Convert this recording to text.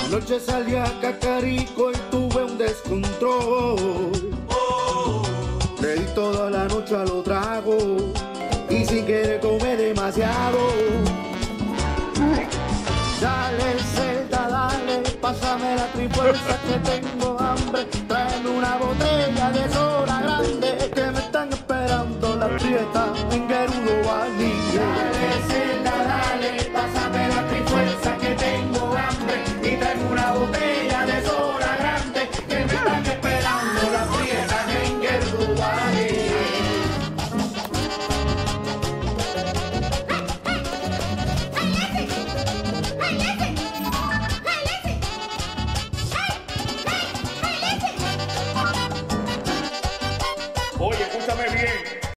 Anoche salí a Cacarico y tuve un descontrol. Le di toda la noche a los tragos y sin querer tomé demasiado. Dale, Zelda, dale, pásame la trifuerza que tengo hambre.